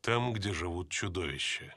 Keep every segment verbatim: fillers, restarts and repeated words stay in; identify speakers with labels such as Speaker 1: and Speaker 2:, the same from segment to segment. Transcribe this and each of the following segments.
Speaker 1: там, где живут чудовища.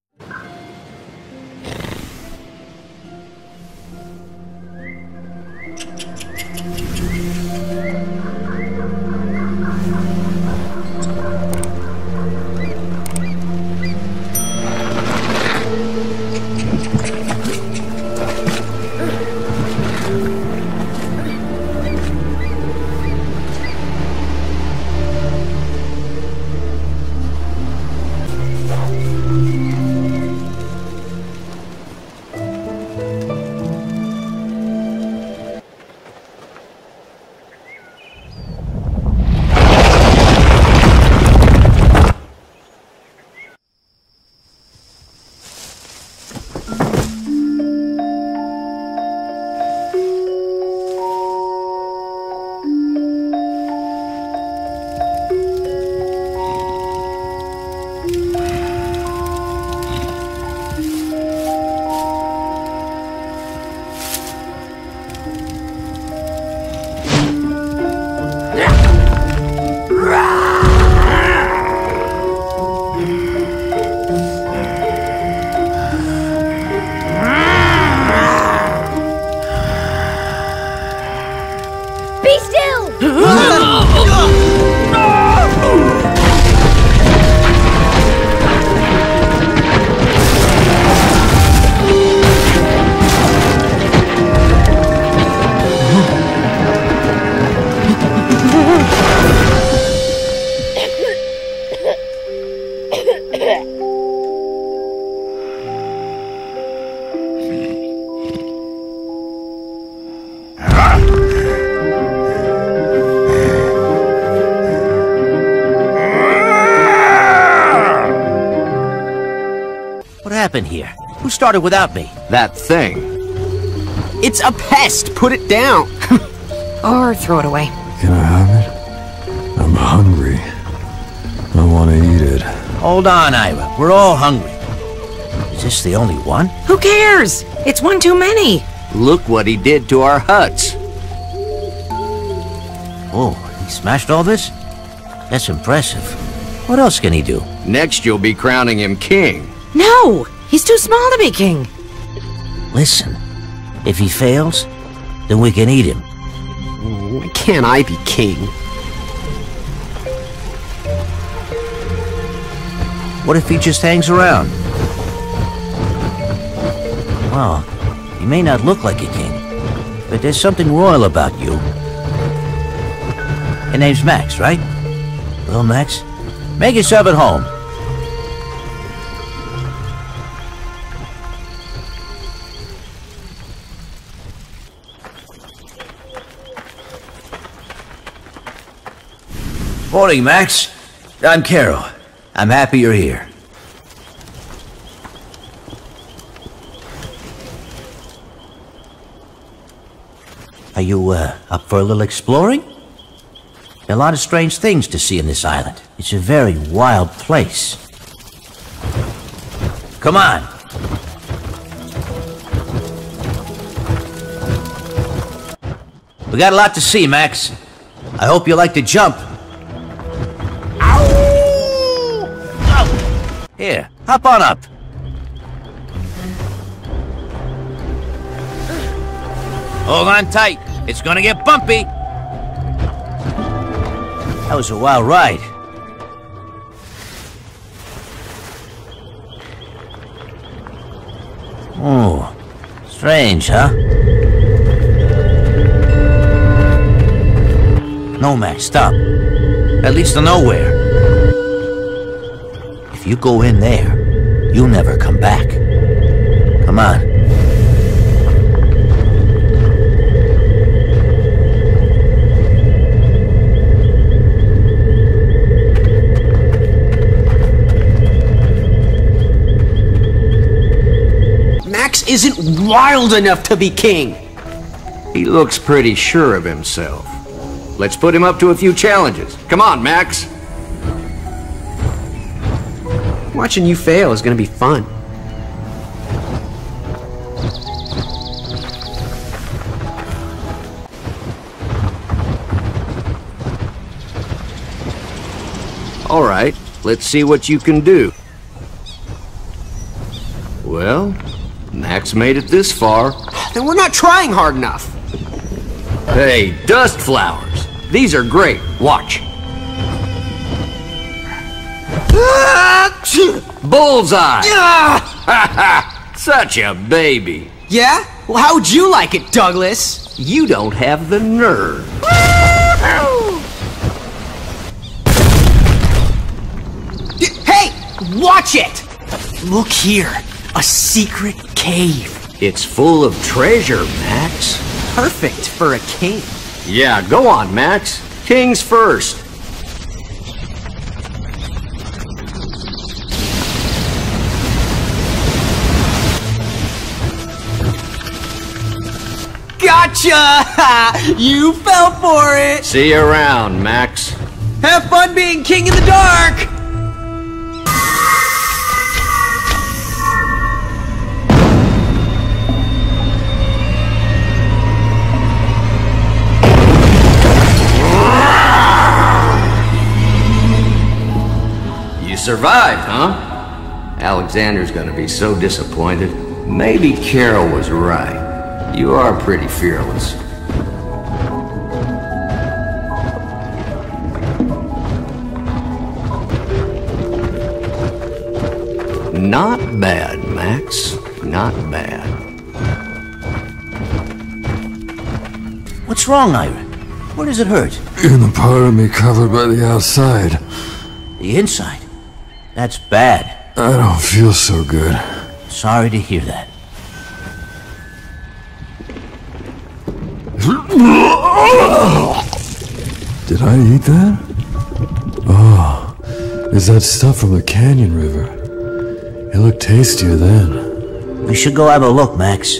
Speaker 2: What happened here? Who started without me?
Speaker 3: That thing. It's a pest! Put it down!
Speaker 4: Or throw it away.
Speaker 5: Can I have it? I'm hungry. I want to eat it.
Speaker 2: Hold on, Ira. We're all hungry. Is this the only one?
Speaker 4: Who cares? It's one too many.
Speaker 3: Look what he did to our huts.
Speaker 2: Oh, he smashed all this? That's impressive. What else can he do?
Speaker 3: Next you'll be crowning him king.
Speaker 4: No! He's too small to be king.
Speaker 2: Listen, if he fails, then we can eat him.
Speaker 3: Why can't I be king?
Speaker 2: What if he just hangs around? Well, he may not look like a king, but there's something royal about you. Your name's Max, right? Well, Max, make yourself at home. Morning, Max. I'm Carol. I'm happy you're here. Are you, uh, up for a little exploring? There are a lot of strange things to see in this island. It's a very wild place. Come on. We got a lot to see, Max. I hope you like to jump. Here, hop on up. Hold on tight. It's gonna get bumpy. That was a wild ride. Oh, strange, huh? No, Max, stop. That leads to nowhere. If you go in there, you'll never come back. Come on.
Speaker 3: Max isn't wild enough to be king. He looks pretty sure of himself. Let's put him up to a few challenges. Come on, Max. Watching you fail is gonna be fun. All right, Let's see what you can do. Well, Max made it this far.
Speaker 6: Then we're not trying hard enough.
Speaker 3: Hey, dust flowers. These are great. Watch. Bullseye!
Speaker 6: Ah!
Speaker 3: Such a baby.
Speaker 6: Yeah? Well, how would you like it, Douglas?
Speaker 3: You don't have the nerve.
Speaker 6: Hey! Watch it! Look here. A secret cave.
Speaker 3: It's full of treasure, Max.
Speaker 6: Perfect for a king.
Speaker 3: Yeah, go on, Max. Kings first.
Speaker 6: Gotcha! You fell for it!
Speaker 3: See you around, Max.
Speaker 6: Have fun being king in the dark!
Speaker 3: You survived, huh? Alexander's gonna be so disappointed. Maybe Carol was right. You are pretty fearless. Not bad, Max. Not bad.
Speaker 2: What's wrong, Ira? Where does it hurt?
Speaker 5: In the part of me covered by the outside.
Speaker 2: The inside? That's bad.
Speaker 5: I don't feel so good.
Speaker 2: Sorry to hear that.
Speaker 5: Did I eat that? Oh, is that stuff from the Canyon River? It looked tastier then.
Speaker 2: We should go have a look, Max.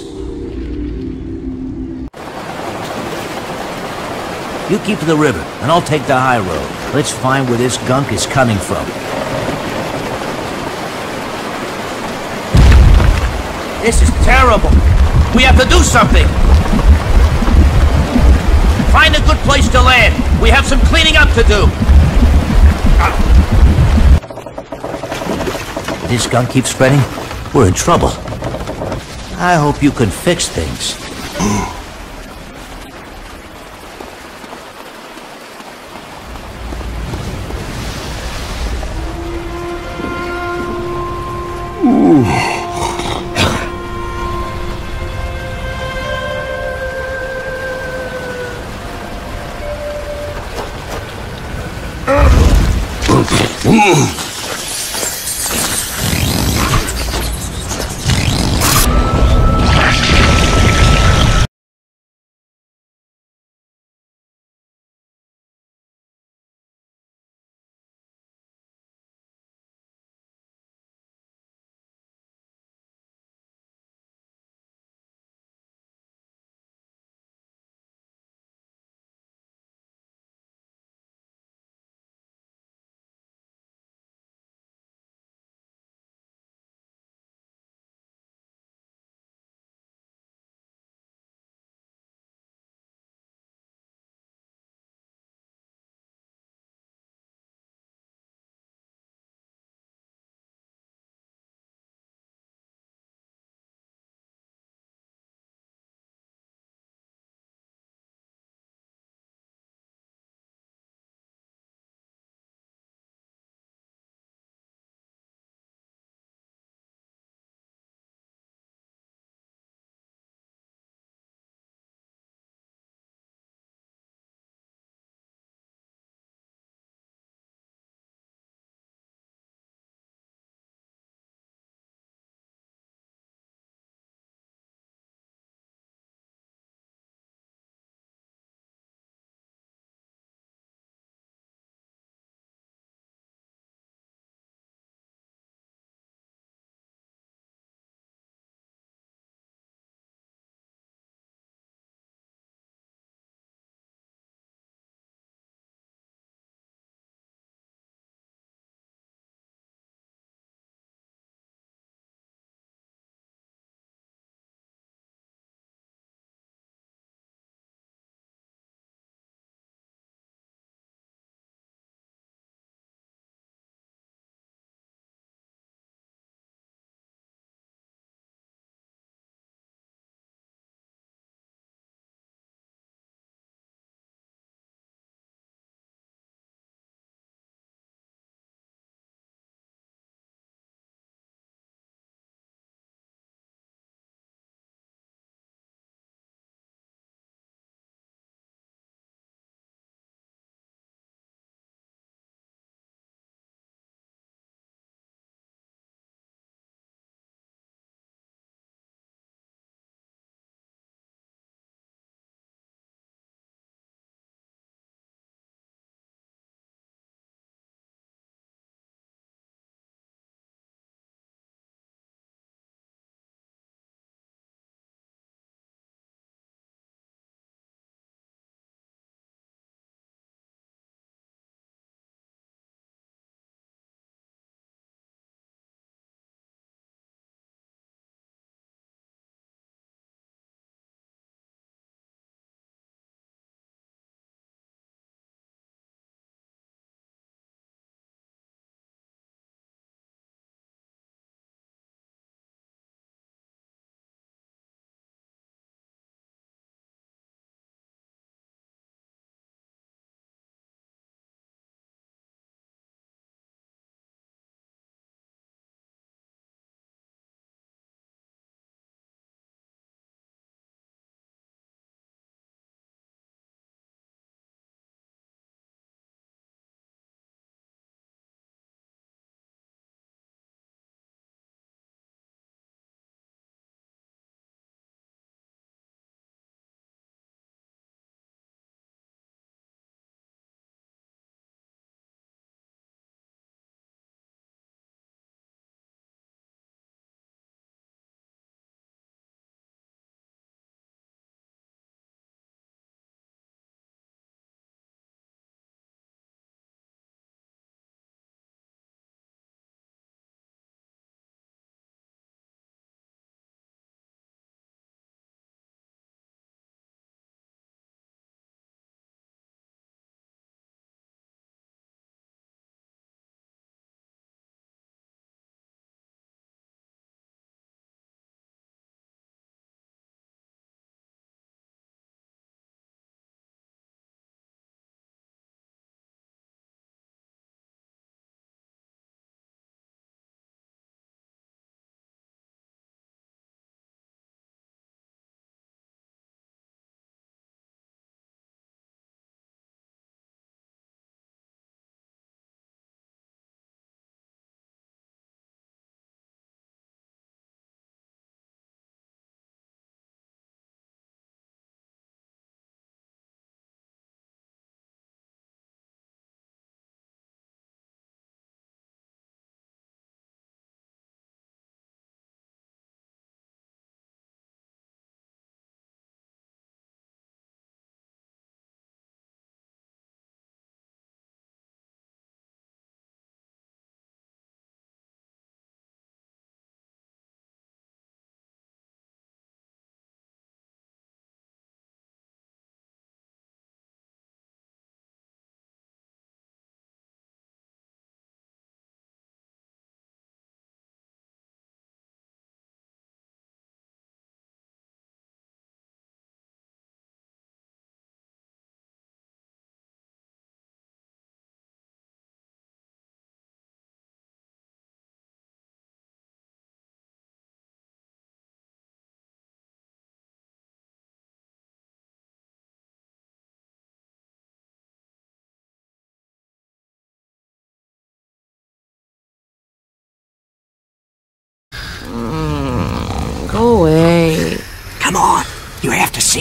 Speaker 2: You keep to the river, and I'll take the high road. Let's find where this gunk is coming from. This is terrible. We have to do something. Find a good place to land. We have some cleaning up to do. If this gunk keeps spreading, we're in trouble. I hope you can fix things.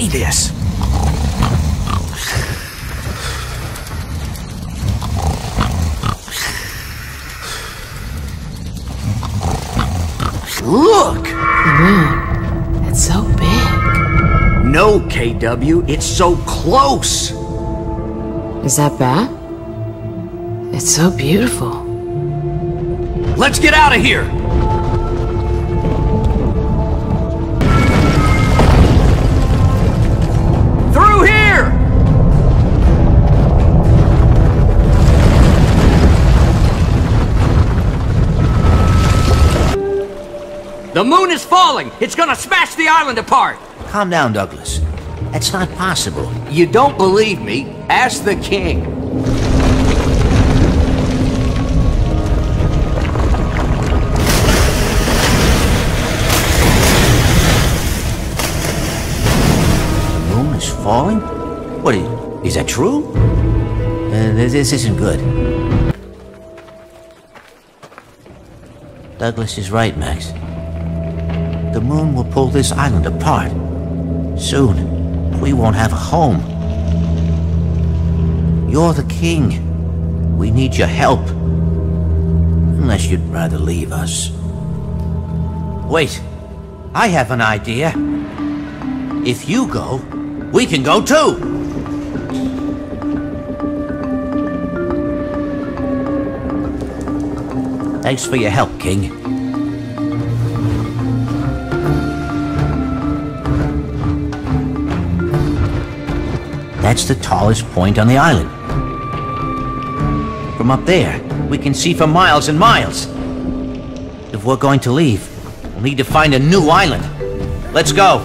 Speaker 6: see this. Look!
Speaker 7: It's so big.
Speaker 3: No, K W, it's so close!
Speaker 7: Is that bad? It's so beautiful.
Speaker 3: Let's get out of here! Through here! The moon is falling! It's gonna smash the island apart!
Speaker 2: Calm down, Douglas. That's not possible.
Speaker 3: You don't believe me? Ask the king.
Speaker 2: The moon is falling? What, is, is that true? Uh, this, this isn't good. Douglas is right, Max. The moon will pull this island apart. Soon, we won't have a home. You're the king. We need your help. Unless you'd rather leave us. Wait, I have an idea. If you go, we can go too. Thanks for your help, King. That's the tallest point on the island. From up there, we can see for miles and miles. If we're going to leave, we'll need to find a new island. Let's go.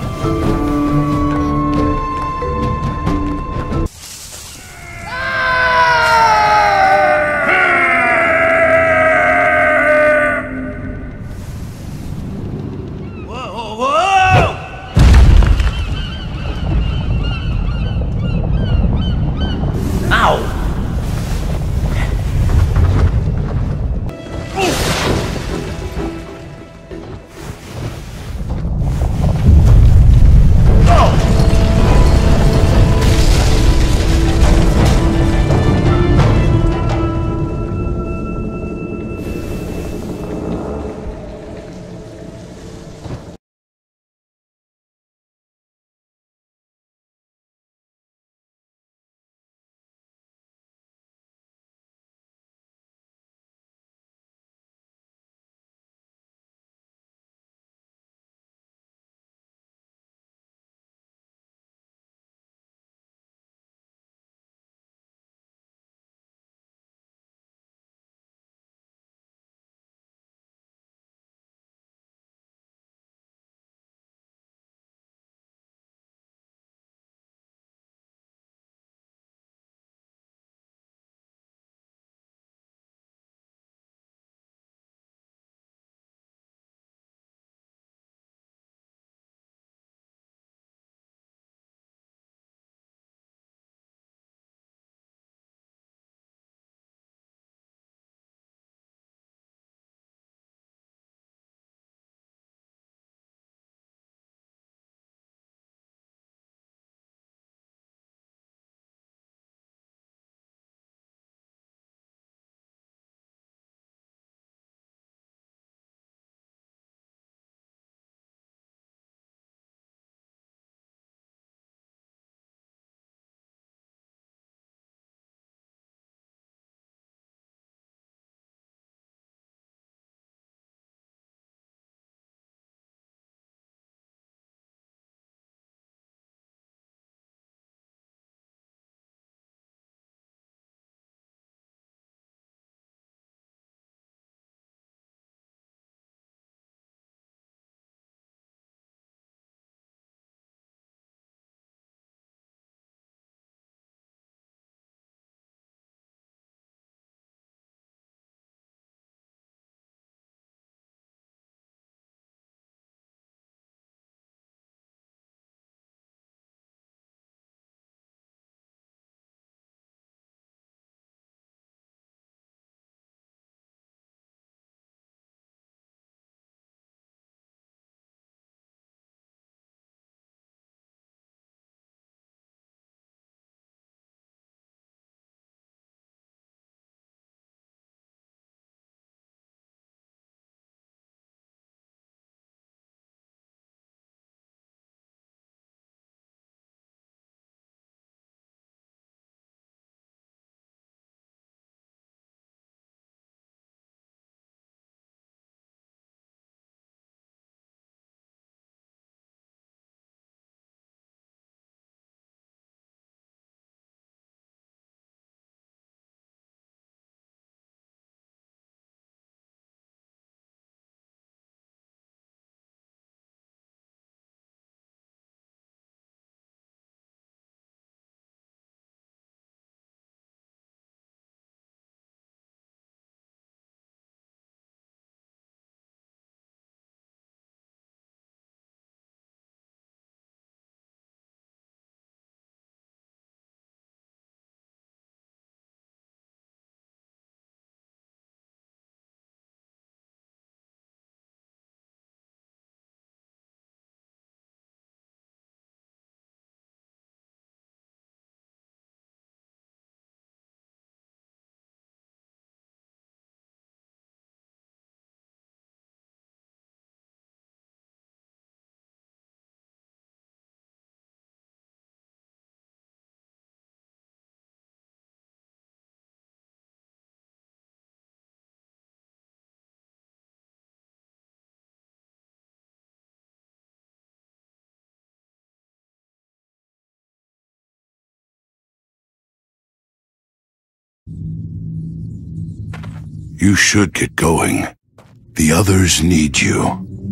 Speaker 8: You should get going. The others need you.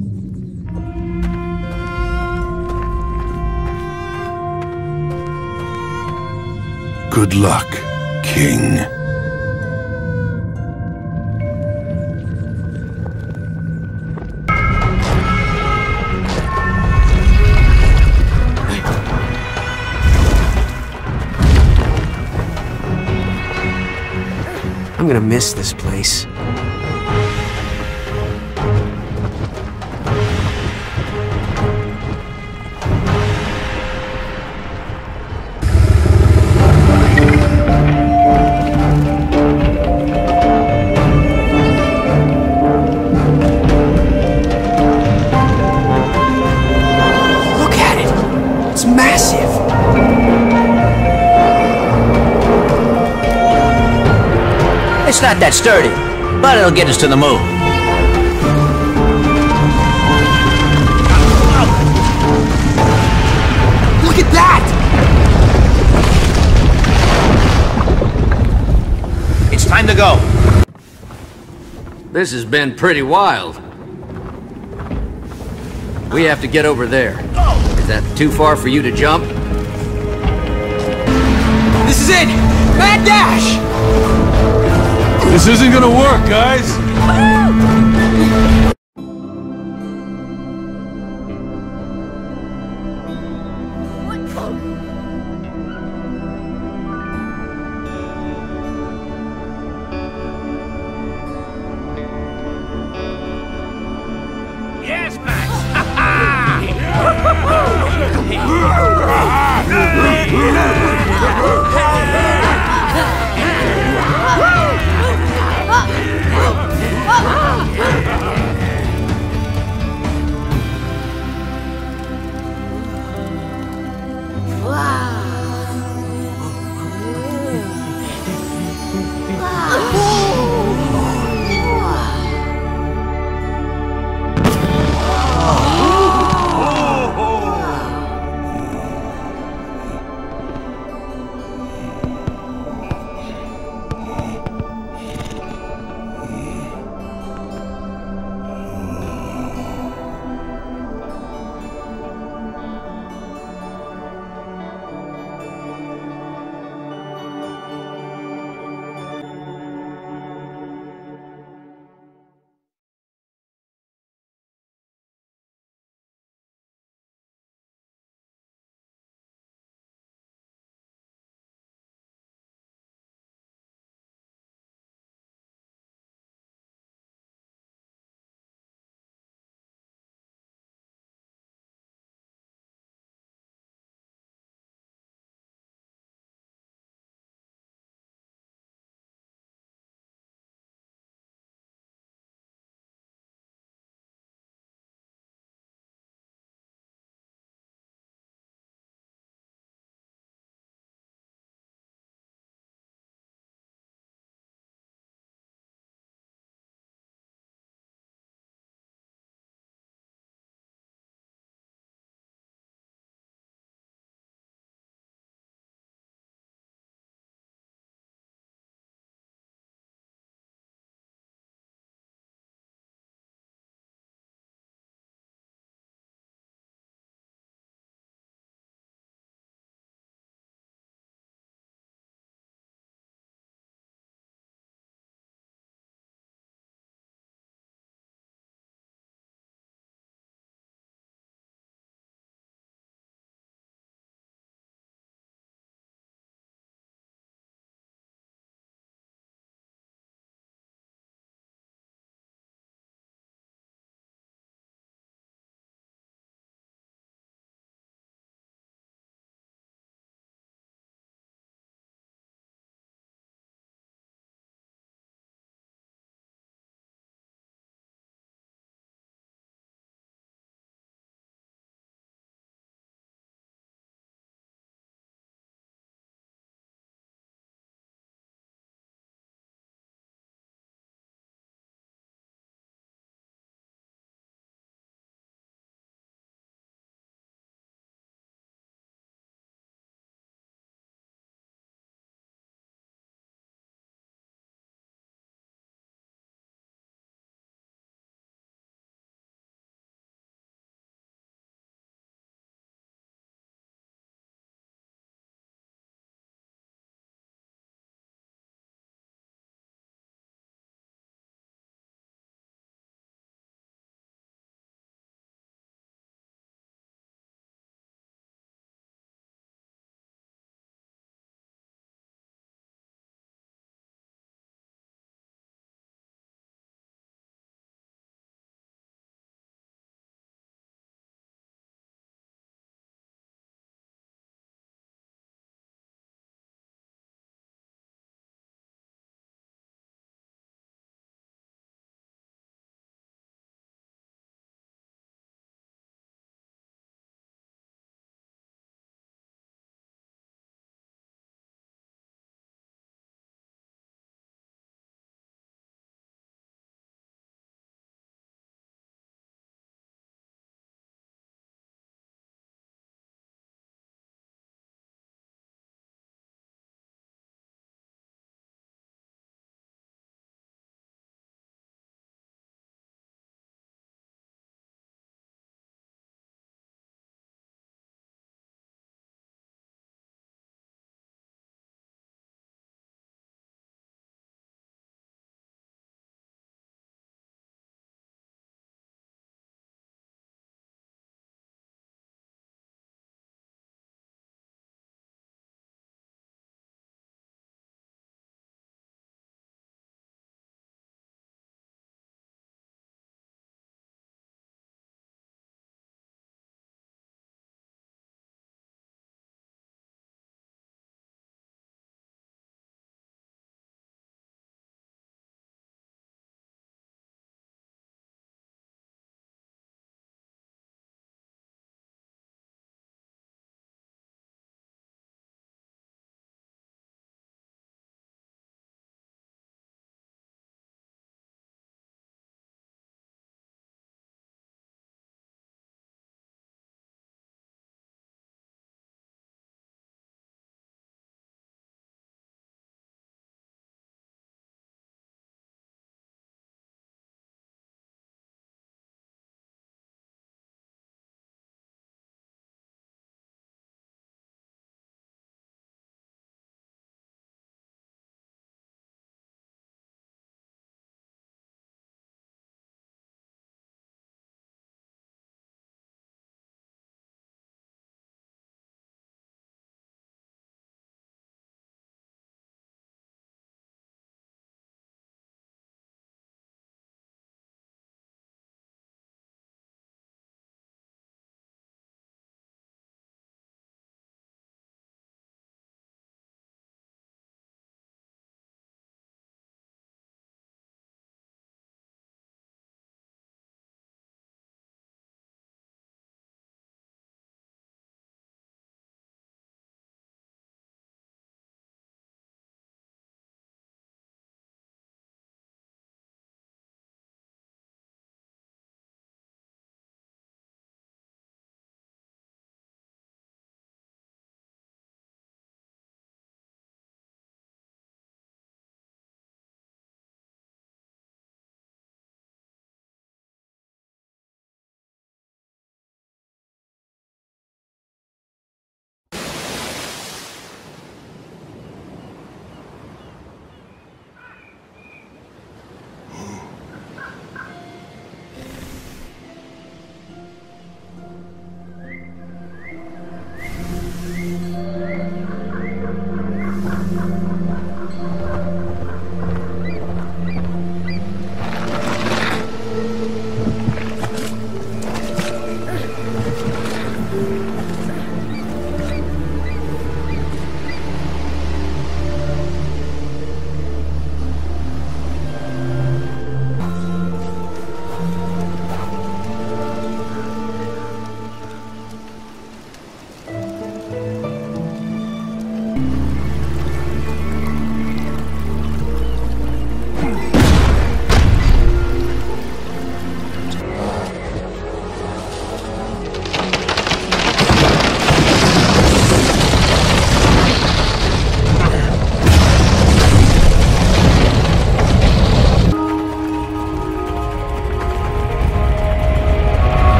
Speaker 8: Good luck, King.
Speaker 6: I'm gonna miss this place. Look at it! It's massive!
Speaker 2: It's not that sturdy, but it'll get us to the moon.
Speaker 6: Look at that!
Speaker 2: It's time to go.
Speaker 3: This has been pretty wild. We have to get over there. Is that too far for you to jump?
Speaker 6: This is it! Mad dash!
Speaker 5: This isn't gonna work, guys!
Speaker 1: Yes, Max!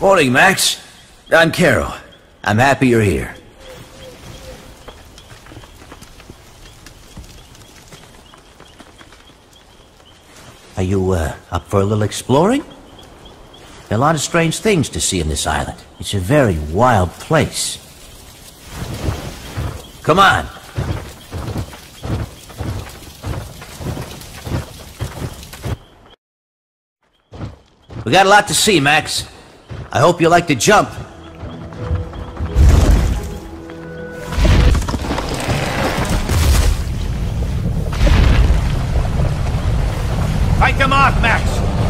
Speaker 2: Morning, Max. I'm Carol. I'm happy you're here. Are you, uh, up for a little exploring? There are a lot of strange things to see in this island. It's a very wild place. Come on. We got a lot to see, Max. I hope you like to jump. Fight them off, Max!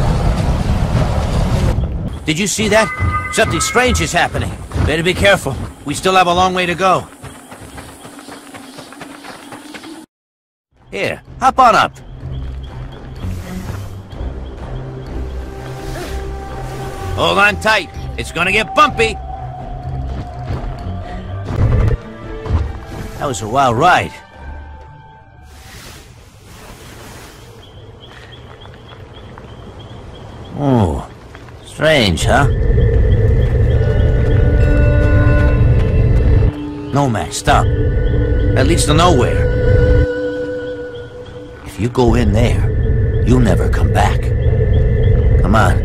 Speaker 2: Did you see that? Something strange is happening. Better be careful. We still have a long way to go. Here, hop on up. Hold on tight. It's gonna get bumpy. That was a wild ride. Oh, strange, huh? No, Max, stop. That leads to nowhere. If you go in there, you'll never come back. Come on.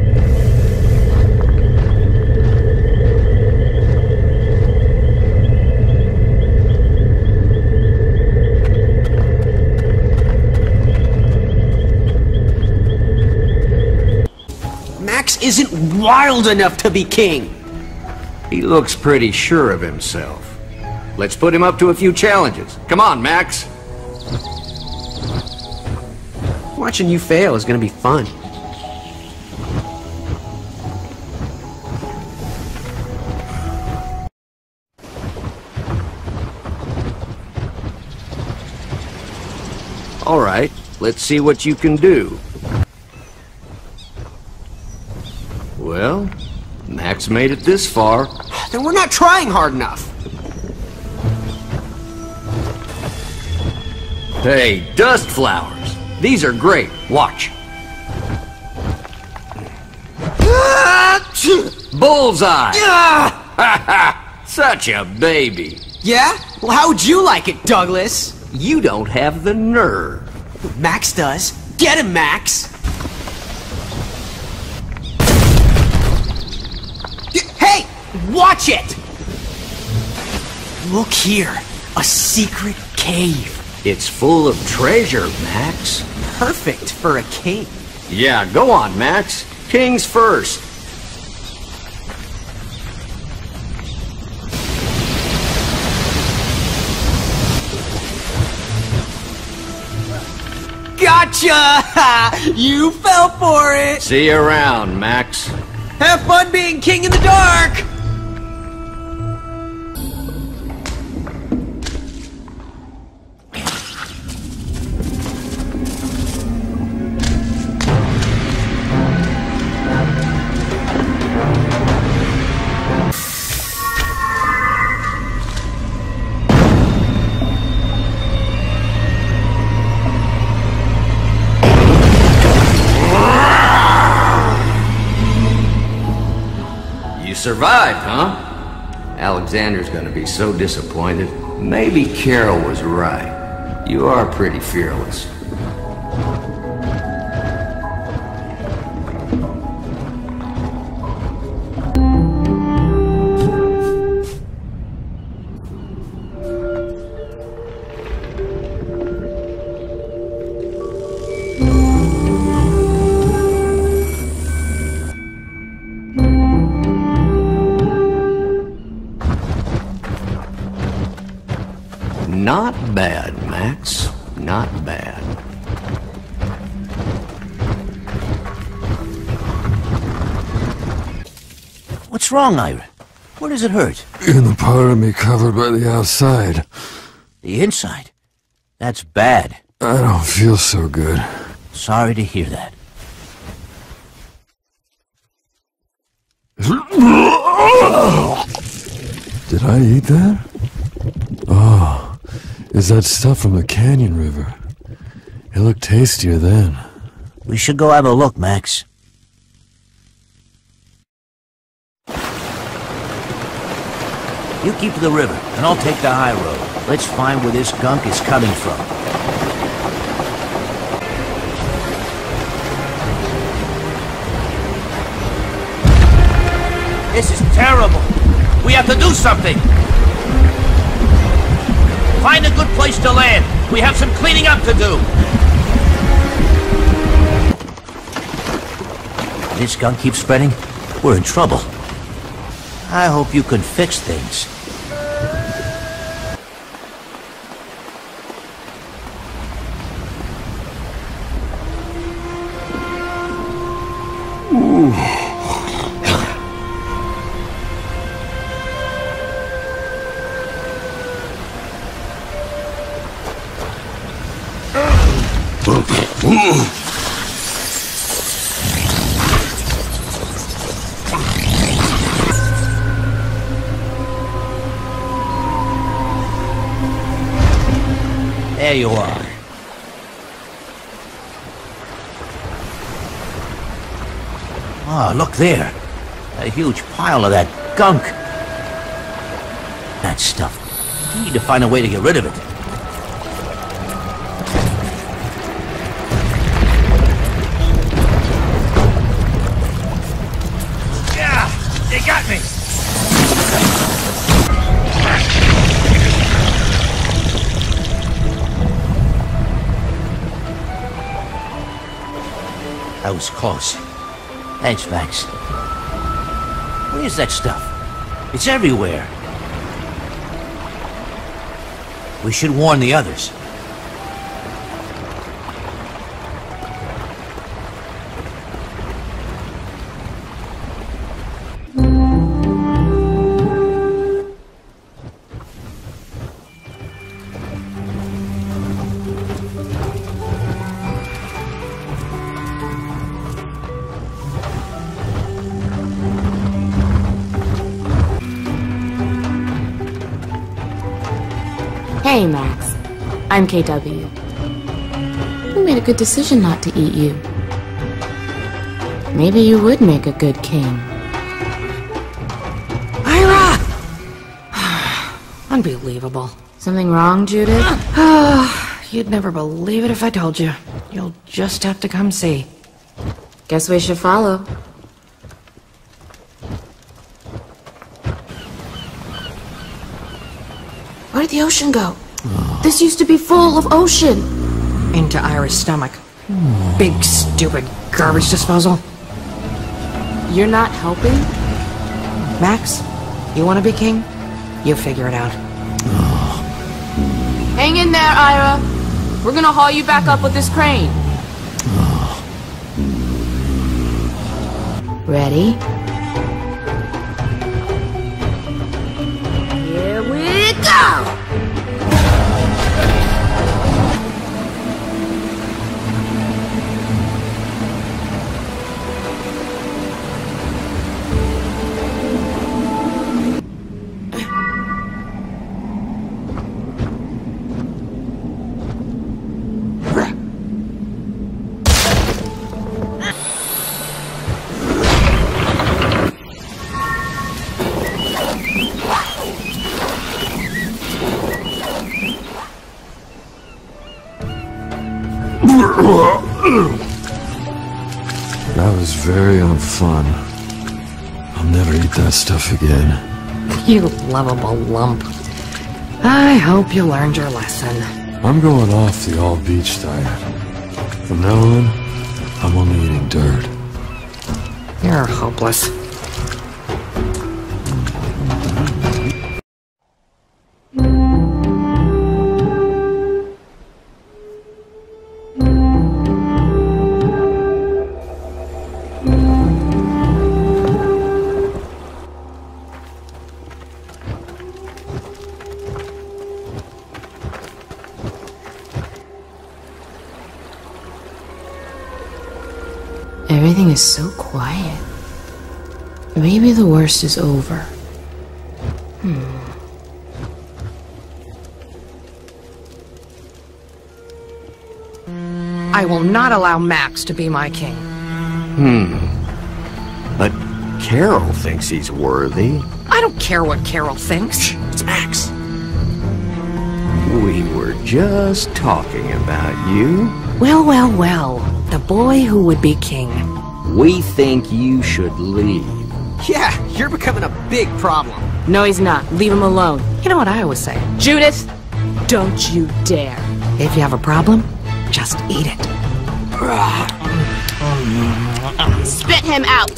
Speaker 6: Max isn't wild enough to be king.
Speaker 3: He looks pretty sure of himself. Let's put him up to a few challenges. Come on, Max.
Speaker 6: Watching you fail is gonna be fun.
Speaker 3: All right, let's see what you can do. Well, Max made it this far.
Speaker 6: Then we're not trying hard enough.
Speaker 3: Hey, dust flowers. These are great. Watch. Bullseye! Ha ha! Such a baby.
Speaker 6: Yeah? Well, how would you like it, Douglas?
Speaker 3: You don't have the nerve.
Speaker 6: Max does. Get him, Max! Hey! Watch it! Look here. A secret cave.
Speaker 3: It's full of treasure, Max.
Speaker 6: Perfect for a king.
Speaker 3: Yeah, go on, Max. Kings first.
Speaker 6: Gotcha! You fell for it!
Speaker 3: See you around, Max.
Speaker 6: Have fun being king in the dark!
Speaker 3: Survived, huh? Alexander's gonna be so disappointed. Maybe Carol was right. You are pretty fearless. Not bad, Max. Not bad.
Speaker 2: What's wrong, Ira? Where does it hurt?
Speaker 5: In the part of me covered by the outside.
Speaker 2: The inside? That's bad.
Speaker 5: I don't feel so good.
Speaker 2: Sorry to hear that.
Speaker 5: Did I eat that? Oh, is that stuff from the Canyon River? It looked tastier then.
Speaker 2: We should go have a look, Max. You keep to the river, and I'll take the high road. Let's find where this gunk is coming from. This is terrible. We have to do something. Find a good place to land. We have some cleaning up to do. This gunk keeps spreading. We're in trouble. I hope you can fix things. There you are. Ah, look there. A huge pile of that gunk. That stuff. We need to find a way to get rid of it. Yeah, they got me. That was close. Thanks, Max. Where's that stuff? It's everywhere. We should warn the others.
Speaker 7: Hey, Max. I'm K W. We made a good decision not to eat you. Maybe you would make a good king.
Speaker 4: Ira! Unbelievable.
Speaker 7: Something wrong, Judith?
Speaker 4: You'd never believe it if I told you. You'll just have to come see.
Speaker 7: Guess we should follow. Where did the ocean go? This used to be full of ocean.
Speaker 4: Into Ira's stomach. Big, stupid garbage disposal.
Speaker 7: You're not helping?
Speaker 4: Max, you want to be king? You figure it out.
Speaker 7: Hang in there, Ira. We're gonna haul you back up with this crane. Ready? Here we go!
Speaker 5: That was very unfun. I'll never eat that stuff again.
Speaker 4: You lovable lump. I hope you learned your lesson.
Speaker 5: I'm going off the all-beach diet. From now on, I'm only eating dirt.
Speaker 4: You're hopeless.
Speaker 7: Everything is so quiet. Maybe the worst is over. Hmm.
Speaker 4: I will not allow Max to be my king.
Speaker 3: Hmm. But Carol thinks he's worthy.
Speaker 4: I don't care what Carol thinks.
Speaker 6: It's Max.
Speaker 3: We were just talking about you.
Speaker 4: Well, well, well. The boy who would be king.
Speaker 3: We think you should leave.
Speaker 6: Yeah, you're becoming a big problem.
Speaker 7: No, he's not. Leave him alone.
Speaker 4: You know what I always say?
Speaker 7: Judith, don't you dare.
Speaker 4: If you have a problem, just eat it.
Speaker 7: Spit him out.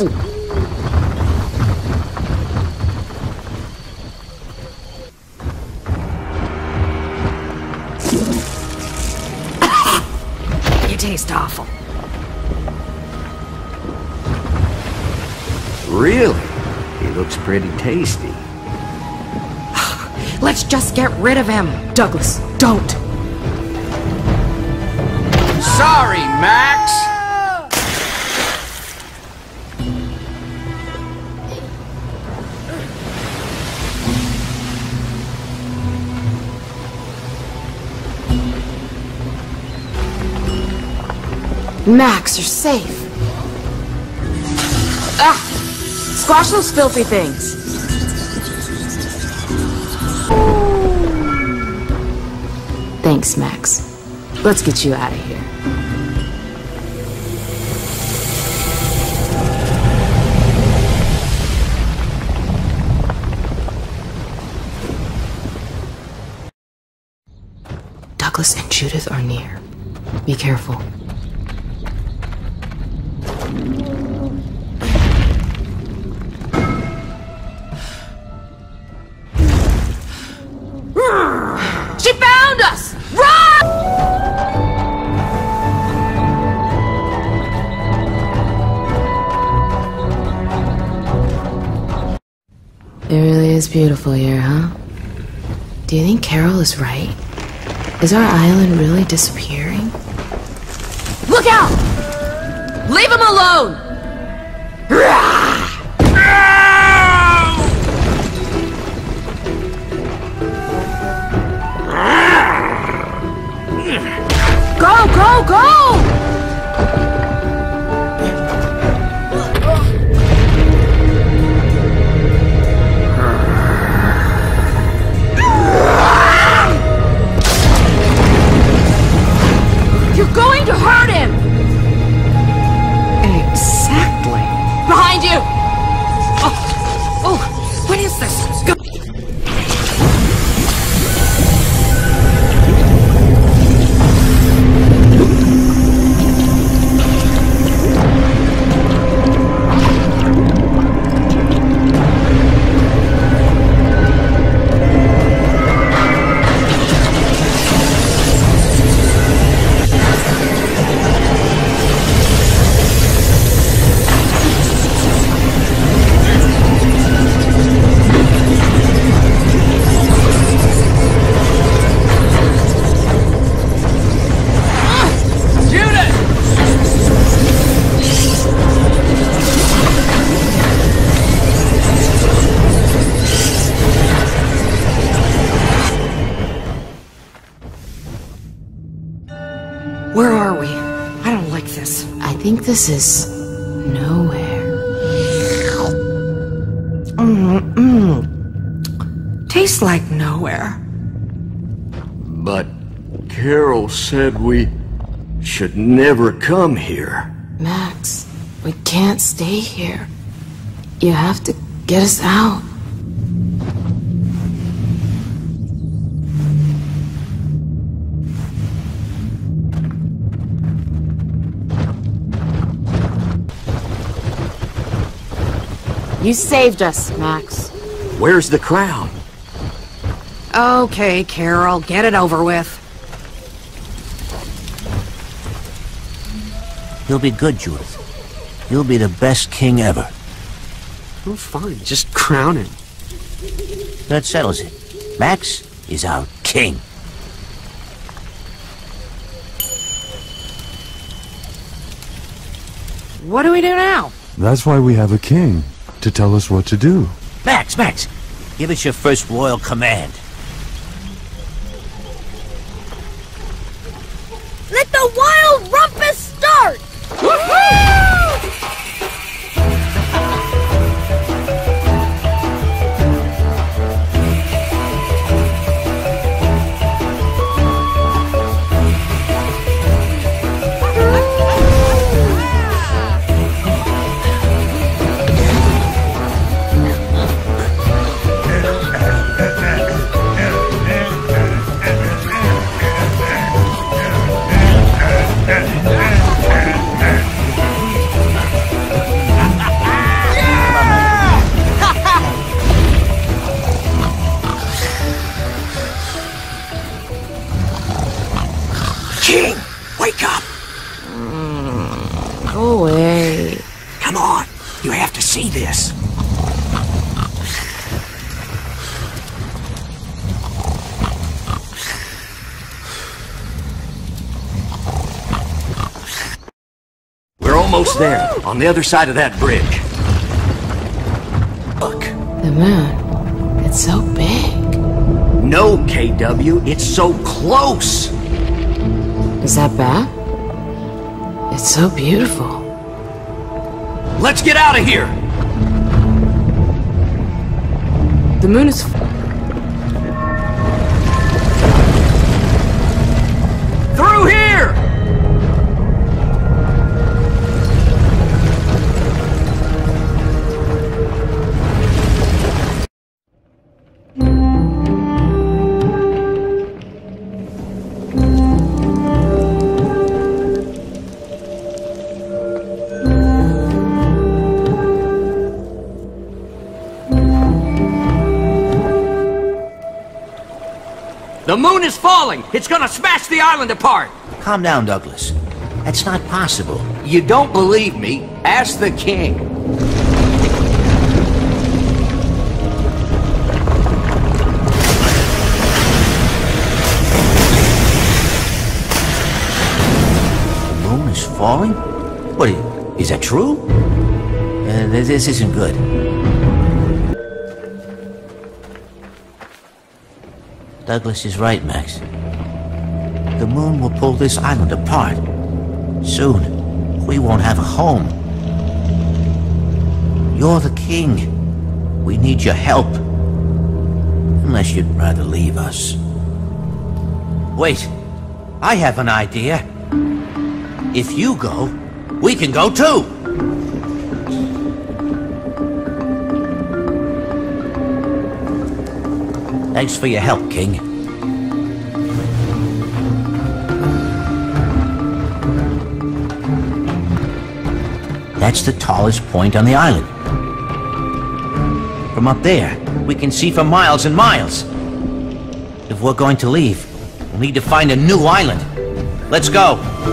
Speaker 4: You taste awful.
Speaker 3: Really? He looks pretty tasty.
Speaker 4: Let's just get rid of him.
Speaker 7: Douglas, don't.
Speaker 3: Sorry, Max!
Speaker 7: Max, you're safe. Ah! Squash those filthy things. Thanks, Max. Let's get you out of here. Douglas and Judith are near. Be careful. She found us! Run! It really is beautiful here, huh? Do you think Carol is right? Is our island really disappearing? Look out! Leave him alone! Go, go, go! You're going to hurt him!
Speaker 4: Exactly.
Speaker 7: Behind you!
Speaker 4: Oh, oh, what is this? Go. Where are we? I don't like this.
Speaker 7: I think this is nowhere.
Speaker 4: Mm-mm. Tastes like nowhere.
Speaker 3: But Carol said we should never come here.
Speaker 7: Max, we can't stay here. You have to get us out. You saved us, Max.
Speaker 3: Where's the crown?
Speaker 4: Okay, Carol, get it over with.
Speaker 2: You'll be good, Judith. You'll be the best king ever.
Speaker 6: Oh, fine. Just crown him.
Speaker 2: That settles it. Max is our king.
Speaker 4: What do we do now?
Speaker 5: That's why we have a king, to tell us what to do.
Speaker 2: Max, Max, give us your first royal command.
Speaker 9: Let the wild rumpus start!
Speaker 6: King! Wake up!
Speaker 4: Mm, go away.
Speaker 6: Come on! You have to see this!
Speaker 3: We're almost there, on the other side of that bridge. Look.
Speaker 7: The moon. It's so big.
Speaker 3: No, K W, it's so close!
Speaker 7: Is that bad? It's so beautiful.
Speaker 3: Let's get out of here!
Speaker 7: The moon is...
Speaker 3: Through here! The moon is falling! It's gonna smash the island apart!
Speaker 2: Calm down, Douglas. That's not possible.
Speaker 3: You don't believe me? Ask the king.
Speaker 2: The moon is falling? What, is that true? Uh, this this isn't good. Douglas is right, Max. The moon will pull this island apart. Soon, we won't have a home. You're the king. We need your help. Unless you'd rather leave us. Wait, I have an idea. If you go, we can go too! Thanks for your help, King. That's the tallest point on the island. From up there, we can see for miles and miles. If we're going to leave, we'll need to find a new island. Let's go!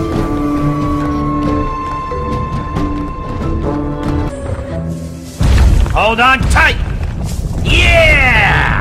Speaker 2: Hold on tight! Yeah!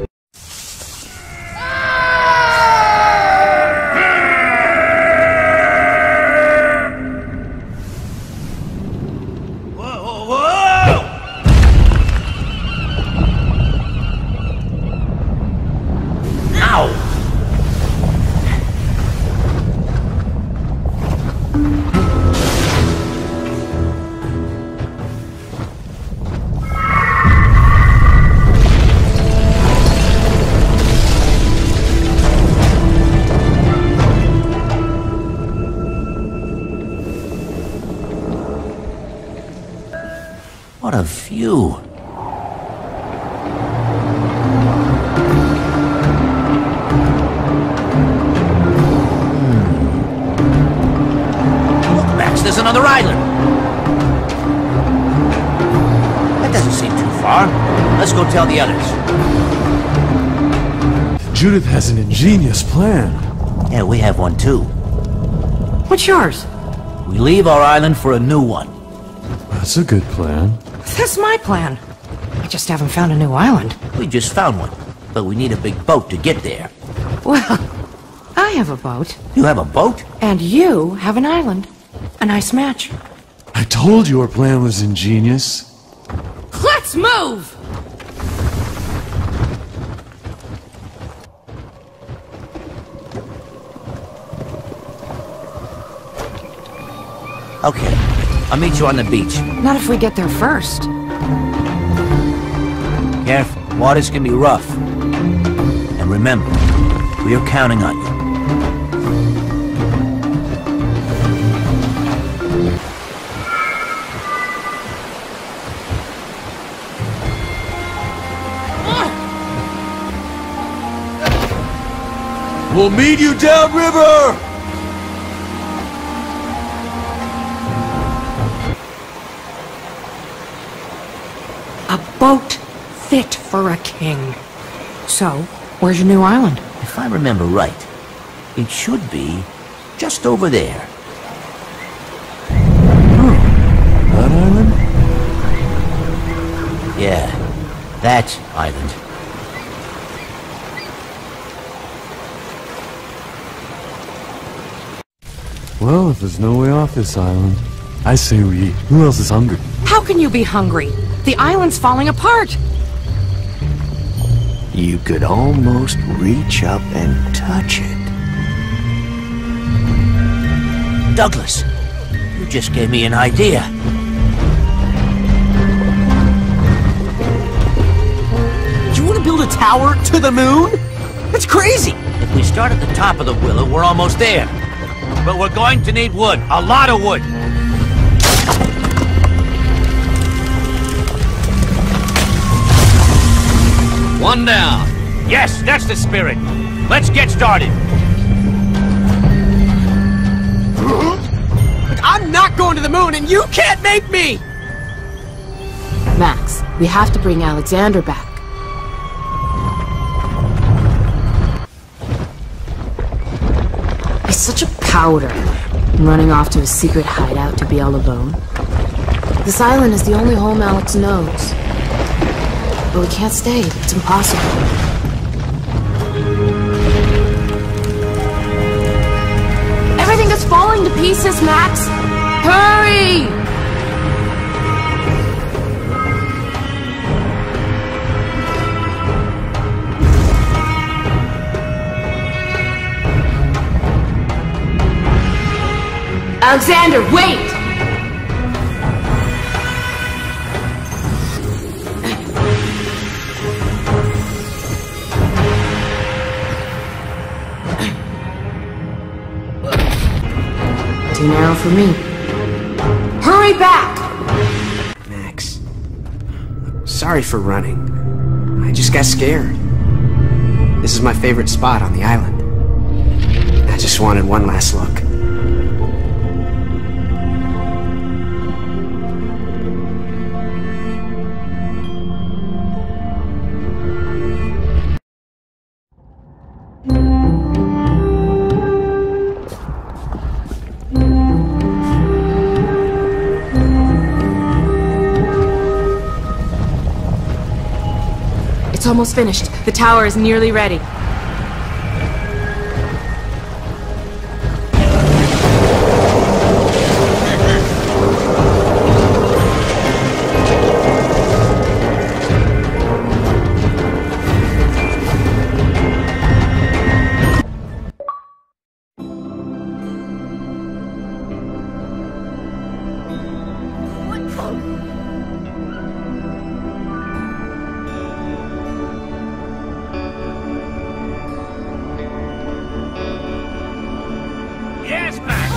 Speaker 2: What a view! Hmm. Look, Max, there's another island! That doesn't seem too far. Let's go tell the others.
Speaker 5: Judith has an ingenious plan.
Speaker 2: Yeah, we have one too.
Speaker 4: What's yours?
Speaker 2: We leave our island for a new one.
Speaker 5: That's a good plan.
Speaker 4: That's my plan. I just haven't found a new island.
Speaker 2: We just found one, but we need a big boat to get there.
Speaker 4: Well, I have a boat.
Speaker 2: You have a boat?
Speaker 4: And you have an island. A nice match.
Speaker 5: I told you our plan was ingenious.
Speaker 4: Let's move!
Speaker 2: Okay, I'll meet you on the beach.
Speaker 4: Not if we get there first.
Speaker 2: Careful, waters can be rough. And remember, we're counting on you.
Speaker 5: We'll meet you downriver!
Speaker 4: A boat fit for a king. So, where's your new island?
Speaker 2: If I remember right, it should be Just over there.
Speaker 5: That island?
Speaker 2: Yeah, that island.
Speaker 5: Well, if there's no way off this island, I say we eat. Who else is hungry?
Speaker 4: How can you be hungry? The island's falling apart.
Speaker 6: You could almost reach up and touch it.
Speaker 2: Douglas, you just gave me an idea.
Speaker 6: You want to build a tower to the moon? That's crazy!
Speaker 2: If we start at the top of the willow, we're almost there. But we're going to need wood. A lot of wood.
Speaker 3: One down.
Speaker 2: Yes, that's the spirit. Let's get started.
Speaker 6: I'm not going to the moon, and you can't make me!
Speaker 7: Max, we have to bring Alexander back. He's such a powder, running off to a secret hideout to be all alone. This island is the only home Alex knows. But we can't stay. It's impossible. Everything is falling to pieces, Max! Hurry! Alexander, wait! Too narrow for me. Hurry back!
Speaker 6: Max, sorry for running. I just got scared. This is my favorite spot on the island. I just wanted one last look.
Speaker 7: It's almost finished. The tower is nearly ready.
Speaker 2: Yes, Max!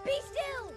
Speaker 9: Be still!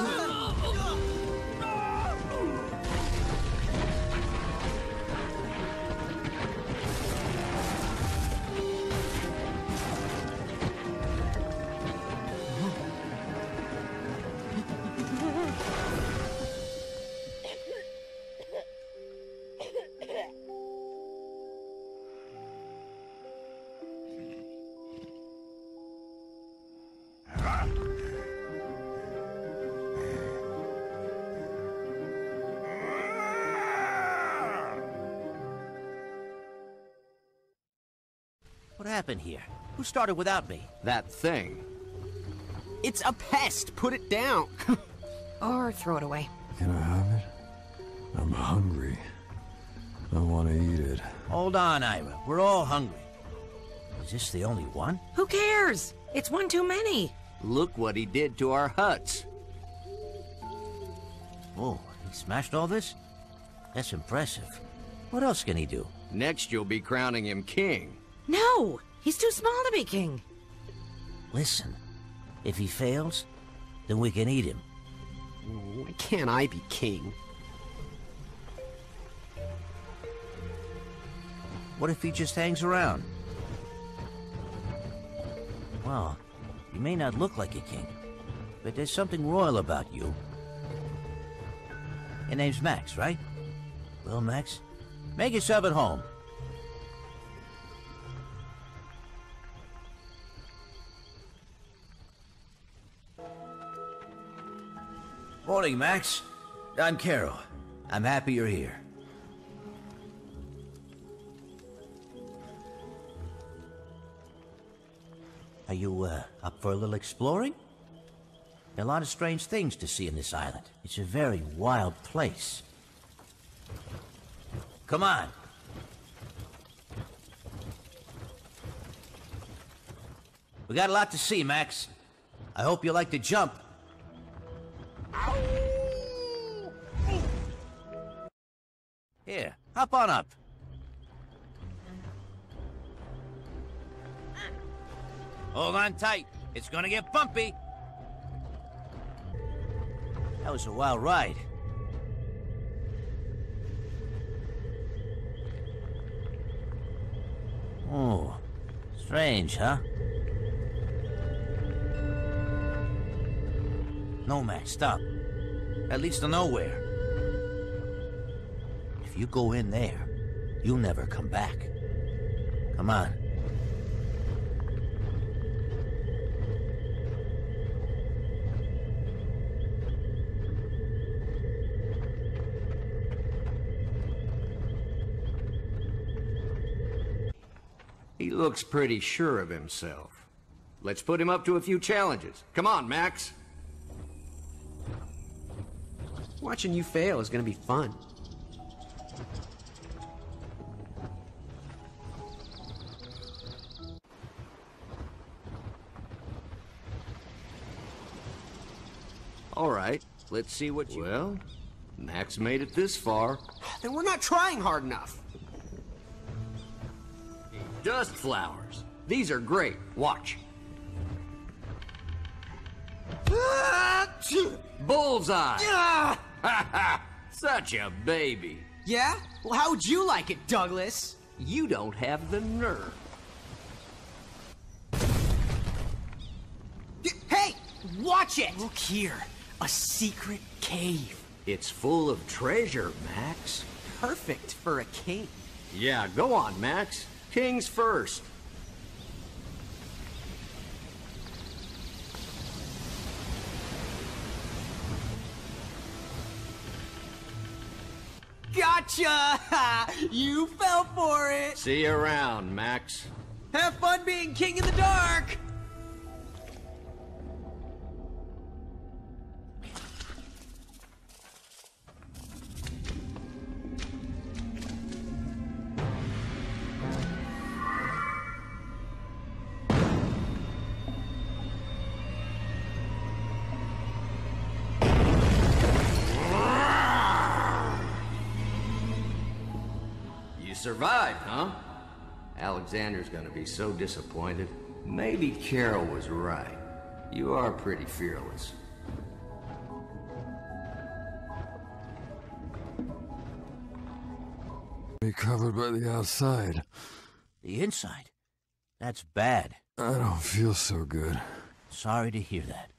Speaker 2: What happened here? Who started without me?
Speaker 3: That thing.
Speaker 6: It's a pest! Put it down!
Speaker 4: Or throw it away.
Speaker 5: Can I have it? I'm hungry. I want to eat it.
Speaker 2: Hold on, Ira. We're all hungry. Is this the only one?
Speaker 4: Who cares? It's one too many.
Speaker 3: Look what he did to our huts.
Speaker 2: Oh, he smashed all this? That's impressive. What else can he do?
Speaker 3: Next you'll be crowning him king.
Speaker 4: No! He's too small to be king.
Speaker 2: Listen, if he fails, then we can eat him.
Speaker 6: Why can't I be king?
Speaker 2: What if he just hangs around? Well, you may not look like a king, but there's something royal about you. Your name's Max, right? Well, Max, make yourself at home. Morning, Max. I'm Carol. I'm happy you're here. Are you, uh, up for a little exploring? There are a lot of strange things to see in this island. It's a very wild place. Come on. We got a lot to see, Max. I hope you like to jump. Here, hop on up. Hold on tight. It's gonna get bumpy. That was a wild ride. Oh, strange, huh? No, Max, stop. That leads to nowhere. If you go in there, you'll never come back. Come on.
Speaker 3: He looks pretty sure of himself. Let's put him up to a few challenges. Come on, Max.
Speaker 6: Watching you fail is gonna be fun.
Speaker 3: All right, let's see what you... Well, Max made it this far.
Speaker 6: Then we're not trying hard enough.
Speaker 3: Dust flowers. These are great. Watch. Bullseye! Ha ha! Such a baby.
Speaker 6: Yeah? Well, how would you like it, Douglas?
Speaker 3: You don't have the nerve.
Speaker 6: Hey! Watch it! Look here. A secret cave.
Speaker 3: It's full of treasure, Max.
Speaker 6: Perfect for a king.
Speaker 3: Yeah, go on, Max. Kings first.
Speaker 6: Gotcha! You fell for it!
Speaker 3: See you around, Max.
Speaker 6: Have fun being king in the dark!
Speaker 3: You survived, huh? Alexander's gonna be so disappointed. Maybe Carol was right. You are pretty fearless.
Speaker 5: only covered by the outside.
Speaker 2: The inside? That's bad.
Speaker 5: I don't feel so good.
Speaker 2: Sorry to hear that.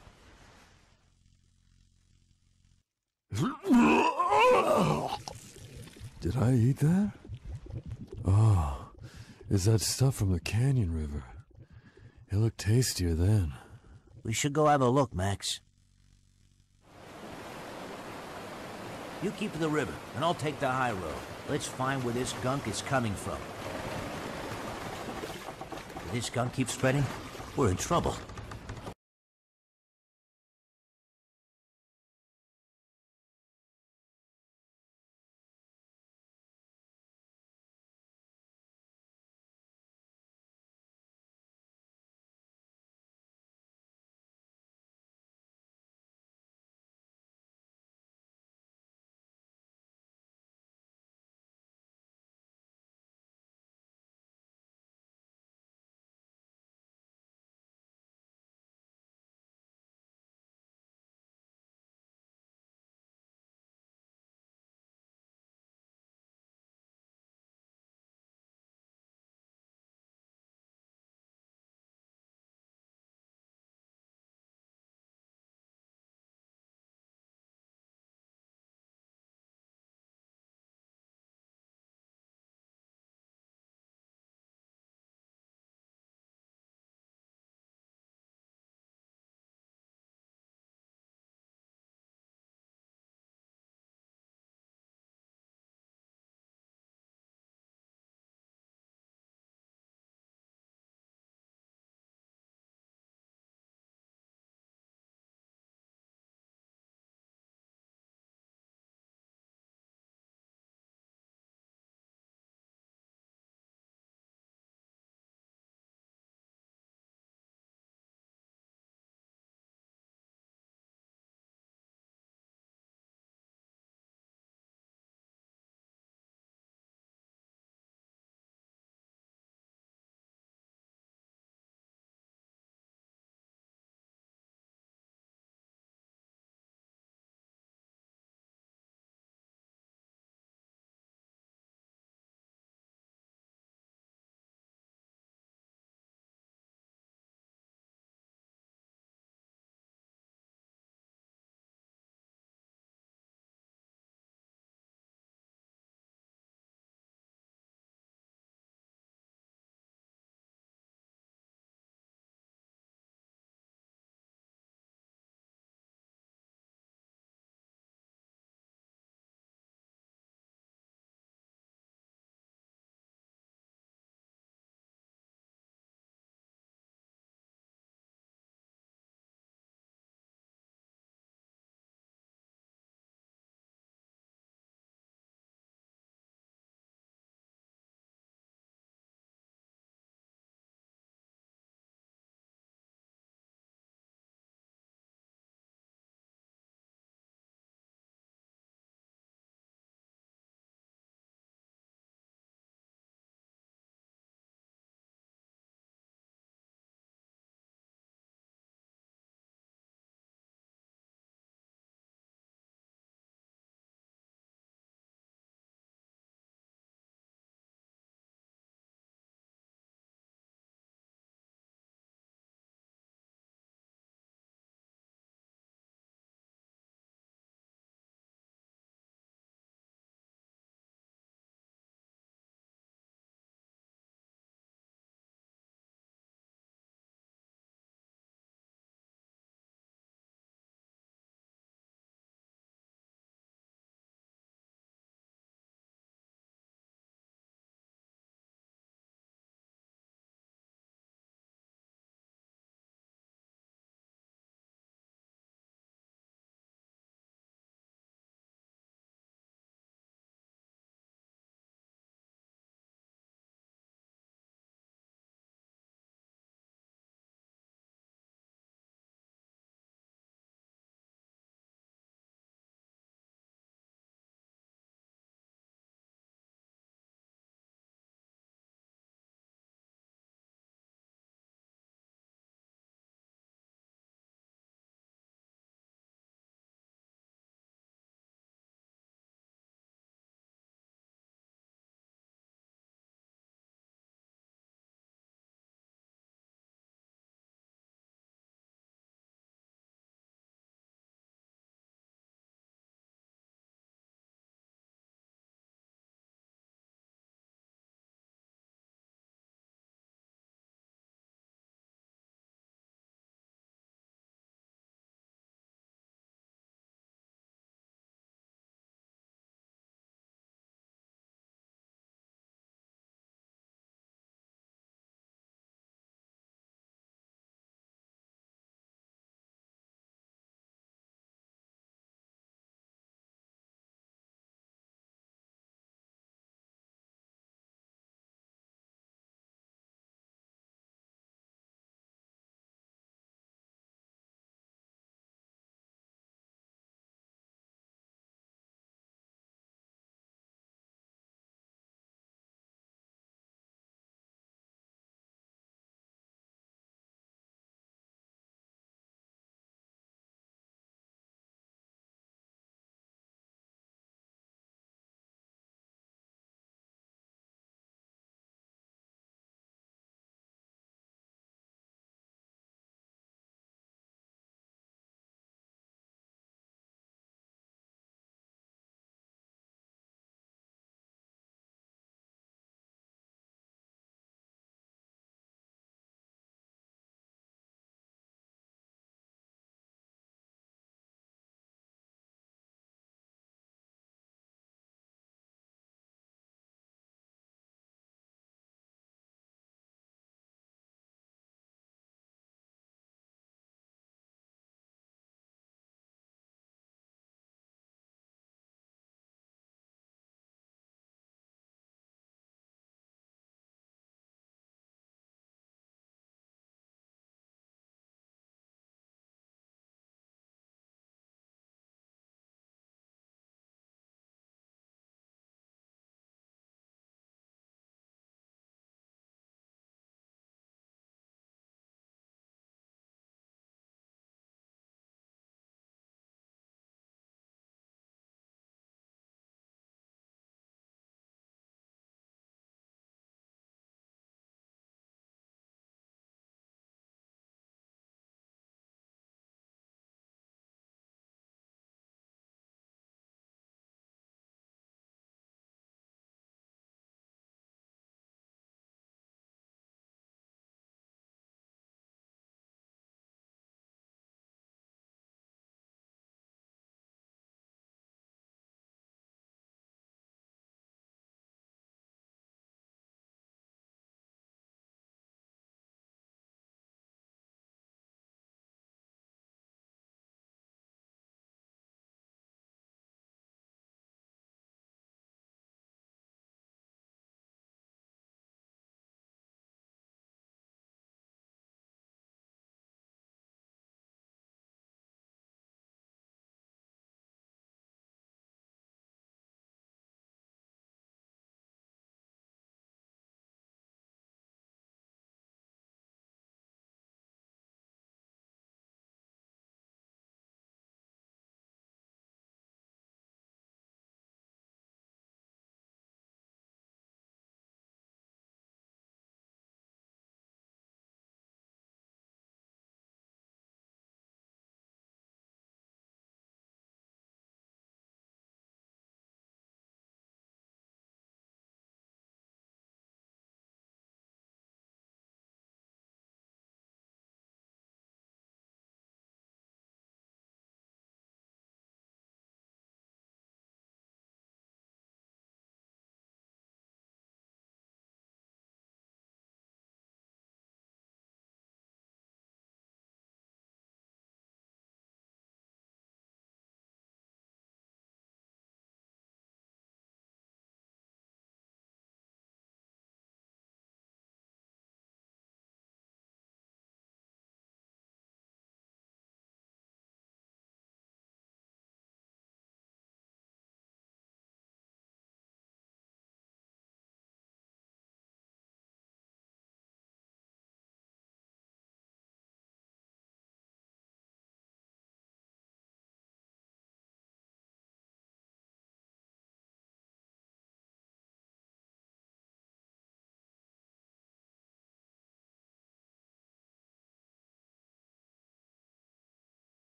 Speaker 5: Did I eat that? Oh, is that stuff from the Canyon River? It looked tastier then.
Speaker 2: We should go have a look, Max. You keep the river, and I'll take the high road. Let's find where this gunk is coming from. If this gunk keeps spreading, we're in trouble.